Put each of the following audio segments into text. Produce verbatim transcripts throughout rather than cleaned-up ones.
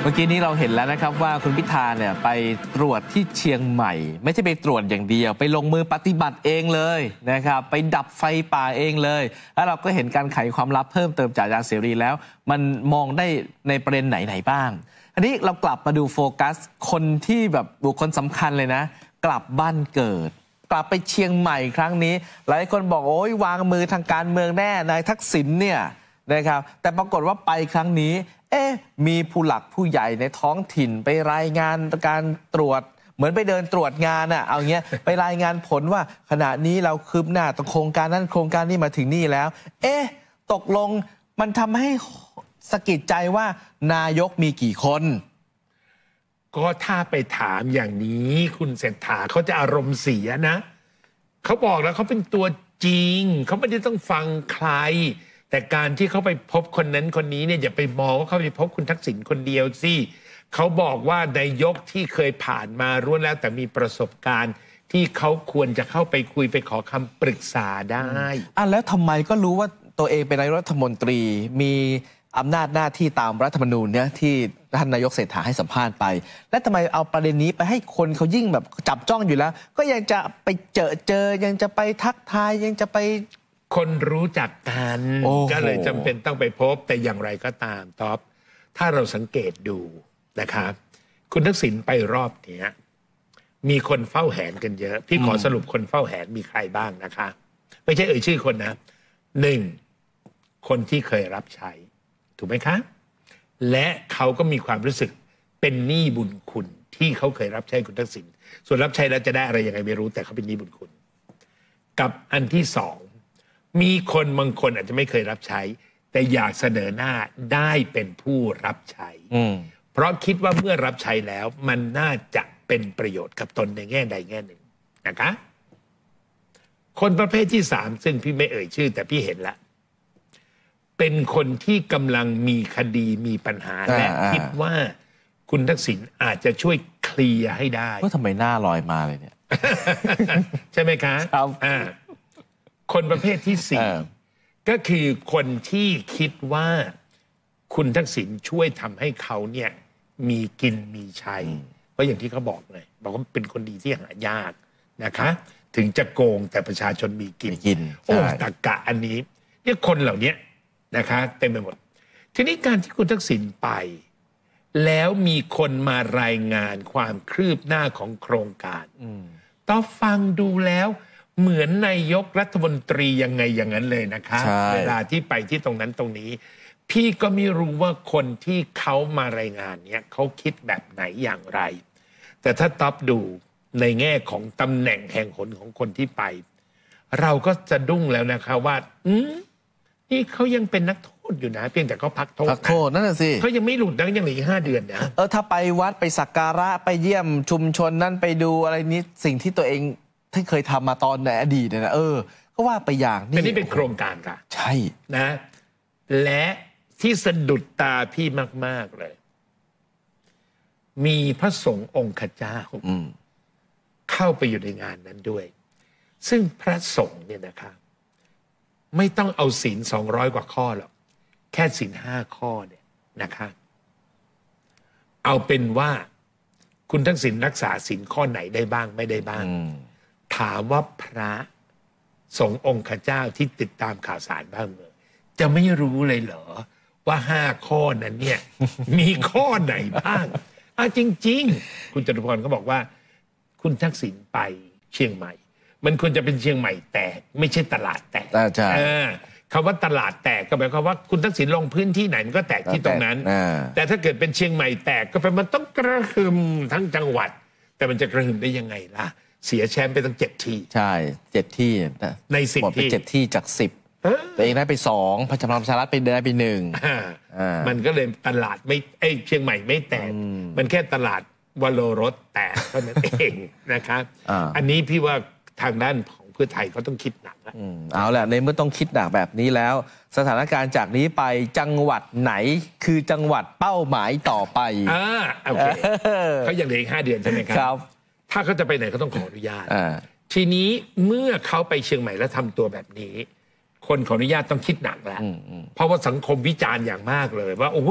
มื่อกี้นี้เราเห็นแล้วนะครับว่าคุณพิธาเนี่ยไปตรวจที่เชียงใหม่ไม่ใช่ไปตรวจอย่างเดียวไปลงมือปฏิบัติเองเลยนะครับไปดับไฟป่าเองเลยแล้วเราก็เห็นการไขความลับเพิ่มเติมจากอาจารย์เสรีแล้วมันมองได้ในประเด็นไหนๆบ้างอันนี้เรากลับมาดูโฟกัสคนที่แบบบุคคลสำคัญเลยนะกลับบ้านเกิดกลับไปเชียงใหม่ครั้งนี้หลายคนบอกโอ้ยวางมือทางการเมืองแน่นายทักษิณเนี่ยนะครับแต่ปรากฏว่าไปครั้งนี้เอ๊ะมีผู้หลักผู้ใหญ่ในท้องถิ่นไปรายงานการตรวจเหมือนไปเดินตรวจงานอ่ะเอาเงี้ย ไปรายงานผลว่าขณะนี้เราคืบหน้าตรงโครงการนั้นโครงการนี้มาถึงนี่แล้วเอ๊ะตกลงมันทำให้สะกิดใจว่านายกมีกี่คนก็ถ้าไปถามอย่างนี้คุณเศรษฐาเขาจะอารมณ์เสียนะเขาบอกแล้วเขาเป็นตัวจริงเขาไม่ได้ต้องฟังใครแต่การที่เขาไปพบคนนั้นคนนี้เนี่ยอย่าไปมองว่าเขาไปพบคุณทักษิณคนเดียวสิเขาบอกว่านายกที่เคยผ่านมาล้วนแล้วแต่มีประสบการณ์ที่เขาควรจะเข้าไปคุยไปขอคำปรึกษาได้อ่ะแล้วทำไมก็รู้ว่าตัวเองเป็นนายกรัฐมนตรีมีอำนาจหน้าที่ตามรัฐธรรมนูญเนี่ยที่ท่านนายกเศรษฐาให้สัมภาษณ์ไปและทำไมเอาประเด็นนี้ไปให้คนเขายิ่งแบบจับจ้องอยู่แล้วก็ยังจะไปเจอเจอยังจะไปทักทายยังจะไปคนรู้จักกันก็เลยจำเป็นต้องไปพบแต่อย่างไรก็ตามท็อปถ้าเราสังเกตดูนะครับคุณทักษิณไปรอบนี้มีคนเฝ้าแหนกันเยอะพี่ขอสรุปคนเฝ้าแหนมีใครบ้างนะคะไม่ใช่เอ่ยชื่อคนนะหนึ่งคนที่เคยรับใช้ถูกไหมคะและเขาก็มีความรู้สึกเป็นหนี้บุญคุณที่เขาเคยรับใช้คุณทักษิณส่วนรับใช้แล้วจะได้อะไรยังไงไม่รู้แต่เขาเป็นหนี้บุญคุณกับอันที่สองมีคนบางคนอาจจะไม่เคยรับใช้แต่อยากเสนอหน้าได้เป็นผู้รับใช้เพราะคิดว่าเมื่อรับใช้แล้วมันน่าจะเป็นประโยชน์กับตนในแง่ใดแง่หนึ่งนะคะคนประเภทที่สามซึ่งพี่ไม่เอ่ยชื่อแต่พี่เห็นละเป็นคนที่กำลังมีคดีมีปัญหาและคิดว่าคุณทักษิณอาจจะช่วยเคลียร์ให้ได้ว่าทำไมหน้าลอยมาเลยเนี่ยใช่ไหมคะครับคนประเภทที่สี่ก็คือคนที่คิดว่าคุณทักษิณช่วยทำให้เขาเนี่ยมีกินมีใช้เพราะอย่างที่เขาบอกเลยบอกว่าเป็นคนดีที่หายากนะคะถึงจะโกงแต่ประชาชนมีกินกินโอ้ตรรกะอันนี้เนี่ยคนเหล่านี้นะคะเต็มไปหมดทีนี้การที่คุณทักษิณไปแล้วมีคนมารายงานความคืบหน้าของโครงการต้องฟังดูแล้วเหมือนนายกรัฐมนตรียังไงอย่างนั้นเลยนะคะเวลาที่ไปที่ตรงนั้นตรงนี้พี่ก็ไม่รู้ว่าคนที่เขามารายงานเนี้ยเขาคิดแบบไหนอย่างไรแต่ถ้าต๊อบดูในแง่ของตำแหน่งแห่งหนของคนที่ไปเราก็จะดุ้งแล้วนะคะว่าอืมนี่เขายังเป็นนักโทษอยู่นะเพียงแต่เขาพักโทษพักโทษนั่นแหละสิเขายังไม่หลุดนะยังเหลืออีกห้าเดือนนะเออถ้าไปวัดไปสักการะไปเยี่ยมชุมชนนั่นไปดูอะไรนี้สิ่งที่ตัวเองที่เคยทำมาตอนในอดีตเนี่ยนะเออก็ว่าไปอย่างนี่นี่เป็นโครงการค่ะใช่นะและที่สะดุดตาพี่มากๆเลยมีพระสงฆ์องค์เจ้าเข้าไปอยู่ในงานนั้นด้วยซึ่งพระสงฆ์เนี่ยนะคะไม่ต้องเอาศีลสองร้อยกว่าข้อหรอกแค่ศีลห้าข้อเนี่ยนะคะเอาเป็นว่าคุณทักษิณรักษาศีลข้อไหนได้บ้างไม่ได้บ้างถามว่าพระสงฆ์องค์เจ้าที่ติดตามข่าวสารบ้างเมืองจะไม่รู้เลยเหรอว่าห้าข้อนั้นเนี่ย มีข้อไหนบ้างอ่ะจริงๆคุณจตุพรเขาบอกว่าคุณทักษิณไปเชียงใหม่มันควรจะเป็นเชียงใหม่แตกไม่ใช่ตลาดแตกคำว่าตลาดแตกก็หมายความว่าคุณทักษิณลงพื้นที่ไหนมันก็แตกที่ตรงนั้นแต่ถ้าเกิดเป็นเชียงใหม่แตกก็แปลมันต้องกระหึ่มทั้งจังหวัดแต่มันจะกระหึ่มได้ยังไงล่ะเสียแชมป์ไปตั้งเจ็ดที่ใช่เจ็ดที่ในสิบที่เจ็ดที่จากสิบตัวเองได้ไปสองพลังประชารัฐไปได้ไปหนึ่งมันก็เลยตลาดไม่ไอเชียงใหม่ไม่แตกมันแค่ตลาดวโรรสแตกเท่านั้นเองนะครับอันนี้พี่ว่าทางด้านของเพื่อไทยเขาต้องคิดหนักแล้วเอาแหละในเมื่อต้องคิดหนักแบบนี้แล้วสถานการณ์จากนี้ไปจังหวัดไหนคือจังหวัดเป้าหมายต่อไปอ่าโอเคเขายังเหลืออีกห้าเดือนใช่ไหมครับถ้าเขาจะไปไหนเขาต้องขออนุญาตทีนี้เมื่อเขาไปเชียงใหม่แล้วทำตัวแบบนี้คนขออนุญาตต้องคิดหนักแล้วเพราะว่าสังคมวิจารณ์อย่างมากเลยว่าโอ้ย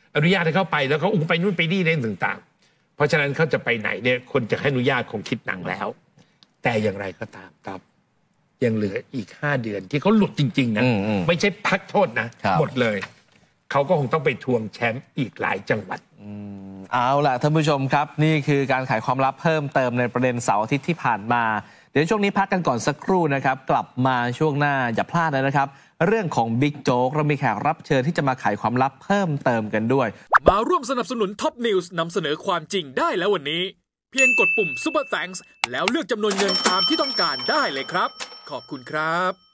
อนุญาตให้เขาไปแล้วเขาอุ้งไปนู่นไปนี่เรื่องต่างๆเพราะฉะนั้นเขาจะไปไหนเนี่ยคนจะให้อนุญาตคงคิดหนังแล้วแต่อย่างไรก็ตามครับยังเหลืออีกห้าเดือนที่เขาหลุดจริงๆนะไม่ใช่พักโทษนะหมดเลยเขาก็คงต้องไปทวงแชมป์อีกหลายจังหวัดเอาล่ะท่านผู้ชมครับนี่คือการไขความลับเพิ่มเติมในประเด็นเสาร์อาทิตย์ที่ผ่านมาเดี๋ยวช่วงนี้พักกันก่อนสักครู่นะครับกลับมาช่วงหน้าอย่าพลาดเลยนะครับเรื่องของบิ๊กโจ๊กเรามีแขกรับเชิญที่จะมาไขความลับเพิ่มเติมกันด้วยมาร่วมสนับสนุนท็อปนิวส์นำเสนอความจริงได้แล้ววันนี้เพียงกดปุ่ม Super Thanks แล้วเลือกจำนวนเงินตามที่ต้องการได้เลยครับขอบคุณครับ